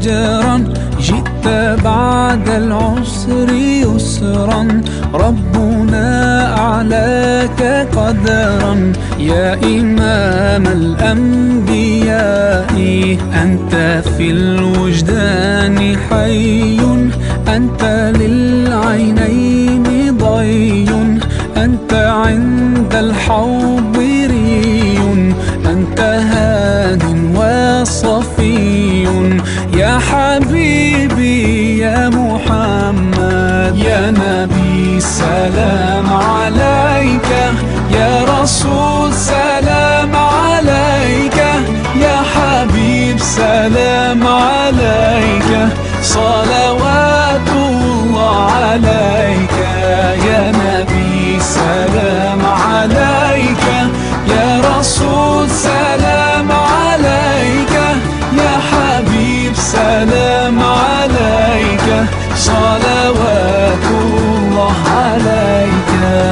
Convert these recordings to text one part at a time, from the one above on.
أجرا، جئت بعد العسر يسرا، ربنا أعلاك قدرا. يا إمام الأنبياء أنت في الوجدان حي، أنت للعينين ضي، أنت عند الحوض ري، أنت هاد وصفي. يا حبيبي يا محمد، يا نبي سلام عليك، يا رسول سلام عليك، يا حبيب سلام عليك، صلوات الله عليك. يا نبي سلام عليك، يا رسول سلام عليك، يا حبيب سلام عليك، صلوات الله عليك.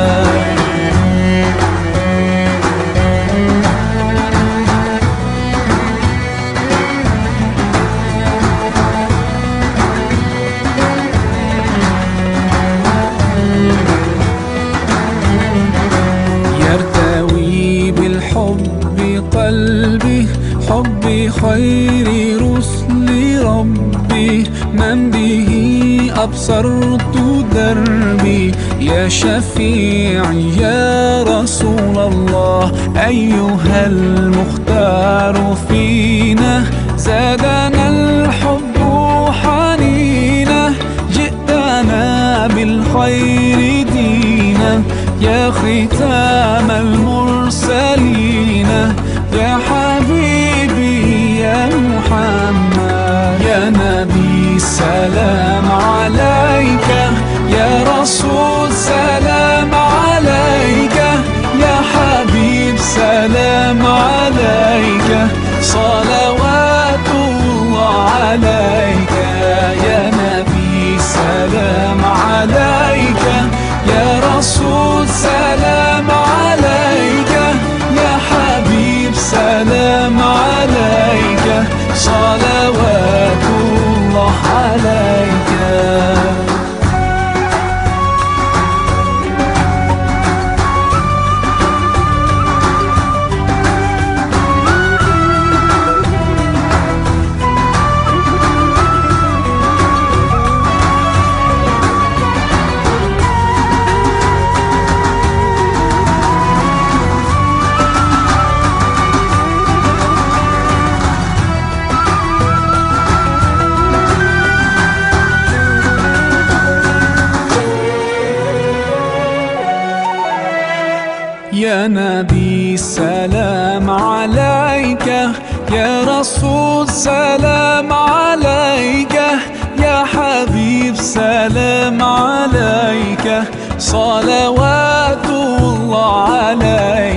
يرتوي بالحب قلبي، حب خير رسل ربي، من به أبصرت دربي. يا شفيعي يا رسول الله، أيها المختار فينا، زادنا الحب حنينا، جئتنا بالخير دينا، يا ختام المرسلين، يا حبيبي يا محمد، يا نبي سلام عليك، يا رسول سلام عليك، يا حبيب سلام عليك، صلوات الله عليك. يا نبي سلام عليك، يا رسول سلام عليك، يا حبيب سلام عليك، صلوات الله عليك. يا نبي سلام عليك، يا رسول سلام عليك، يا حبيب سلام عليك، صلوات الله عليك.